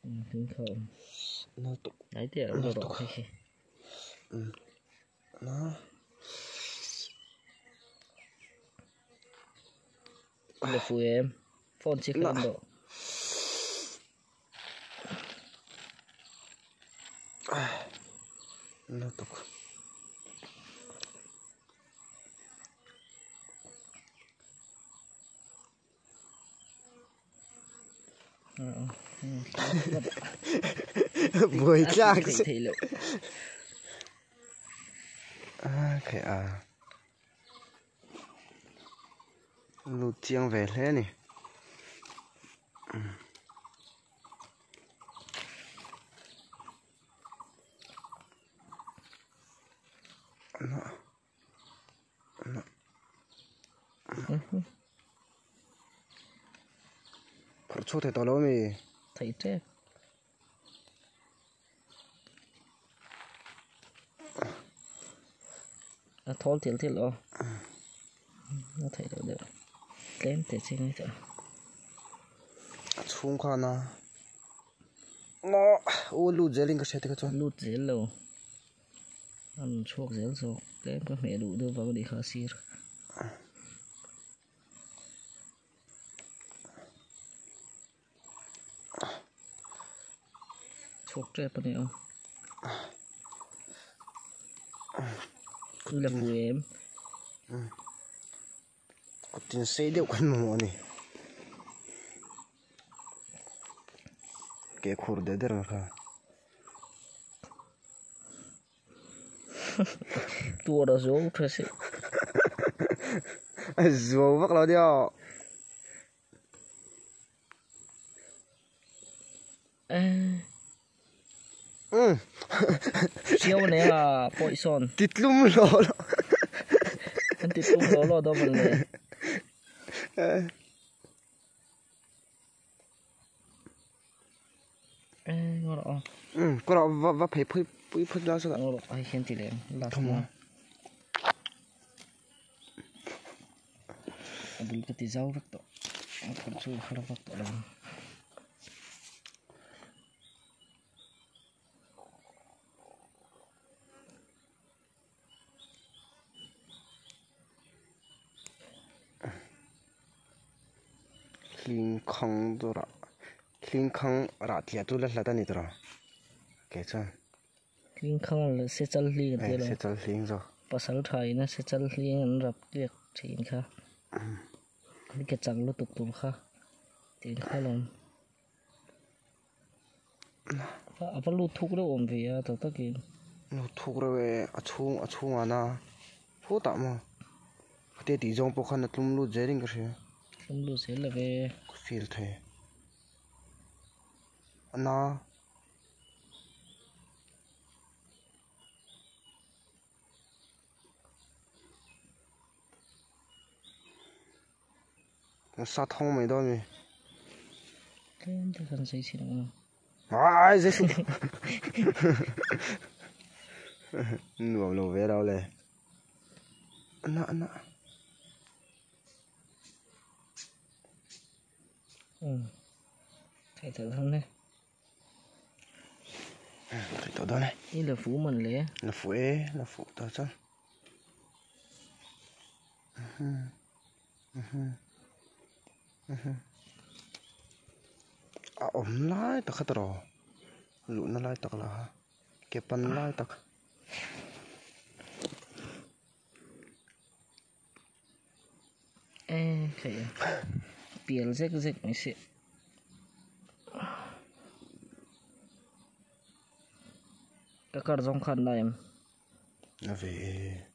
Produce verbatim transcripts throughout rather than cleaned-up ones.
Tính không. Nó tục. Đấy thì nó đỏ hay khi. Ừ. Nó. Để phụ em. Phone chiếc em độ. Nó tục. Vui chắc thì liệu. À, cái à. Lụt chiang về thế này. Ừ. Nó. Nó. Phật chú thầy tỏ lỗi mì. Thấy chết. À, thôn thiệt thiệt rồi. Nó thấy được được. Kém thiệt xin ấy thôi. Chung khoa nó. Nó. Ô lụt dễ linh cái xe thế cho. Lụt dễ lâu. Ăn chuộc dễ rồi. Kém có mẹ đủ đưa vào đi khá xì rồi. Chuộc trẻ bên này không? Cứ là phụ em. Ừ. Có tiền xây điệu quên mà mỏ này. Cái khổ đế đế rồi khá. Tua đó dấu thật sự. Dấu vắc nó điệu. À. Ừ. Siêu này là bội son. Tít lùm lò lò. Anh tít lùm lò lò đó vấn đề. À, ngon đó. Ừ, có đó vấp vấp phải phơi phơi phơi ra sao đó. Ngon đó, ai khen thì đẹp. Không mà. Anh beli cái tí rau rất tốt. Anh còn chưa khá là tốt đâu. Clean khang đó ra. Clean khang ra thì tôi là là tani đó. Cái chân. Clean khang là sẽ chân liền thế rồi. Sẽ chân liền rồi. Pasal thai nó sẽ chân liền anh rập liệt chín khá. Cái cái chẳng nó tục tục khá. Tiền khá lắm. À, phải lút thuốc đó ổn vì à, tao tất nhiên. Lút thuốc rồi, à chung à chung à na. Phố tạm mà. Cái tí giống bộ khăn là lùm lút dễ cái gì. Lùm lút dễ là về. Feel thế. Na. Sát thông mấy đó mi. Cái em thì cần xây xin không? Ai dễ xin. Nuông nuông về đâu lệ. Na na. Ừ. Thấy thử không này. Thấy tao đó này. Đây là phú mình lẽ. Là phú ế, là phú tao chứ. À ổn lại tao khát rồi. Lũ nó lại tao là. Cái pan lại tao. Ê, khỉ à. Biển rếch rếch mấy xịn. Các card dòng khăn này em. Nó về.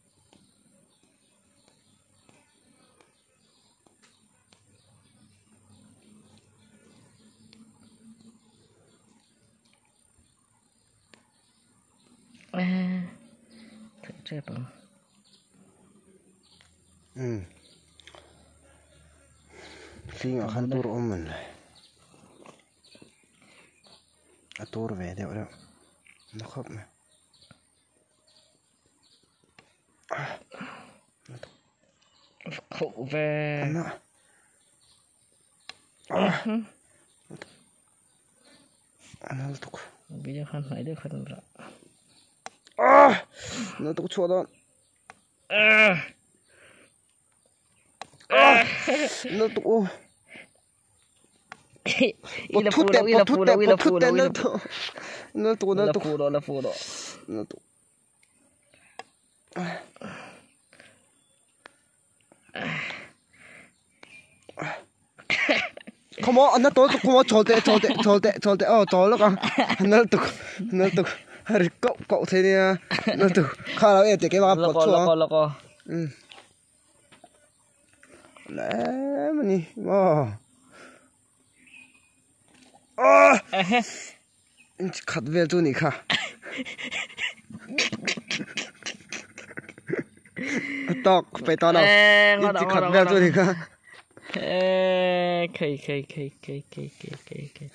À, thấy chết không? Ừ. Khi mà khăn tour ôm mình lại. À tour về đều đâu. Nó khóc này. Khổ về. Nó. nó tục bây giờ khăn này được khăn rồi à nó tục chua đó à à nó tục Ila pudo, ila pudo, ila pudo, ila pudo. Nó tục nó tục pudo, ila pudo. nó tục. Come on, nó tối come on, chọn tệ, chọn tệ, chọn tệ, chọn tệ, oh, chọn lúc à, nó tục, nó tục, hơi cậu cậu thế này, nó tục, khá là em thì cái bà bột chua. Loko, loko. Ừ. Lẽ mà nhỉ, wow. À, khát về chỗ này khá. Tóc, phải to đâu, chỉ khát về chỗ này khá. Ê, khay, khay, khay, khay, khay, khay, khay, khay.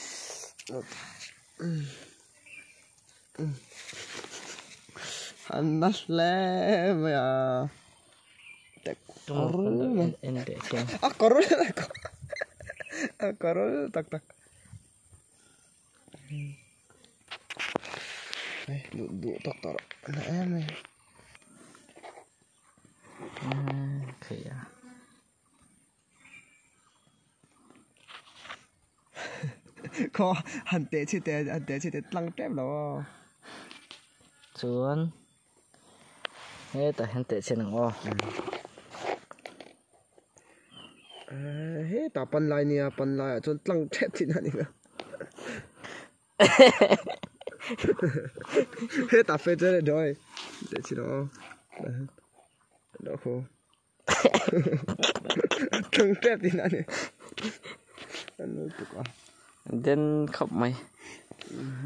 Hắn nát lẽ mà à. Tunggu, ini deh, tunggu. Ah, korol ako. Ah, korol, tak tak. Ay, du du tak tak. Na em này. Hmm, kaya. Có hành tệ chứ tệ, hành tệ chứ tệ lăng trép đó. Chuan. Thế tại hắn tệ trên ngõ. Hết ta pan lại nè, pan lại cho lăng trép thì nào nè. Hết ta phê chơi rồi, để chứ đó. Đó khô. Lăng trép thì nào nè. Anh nói tục à. Then khóc mày.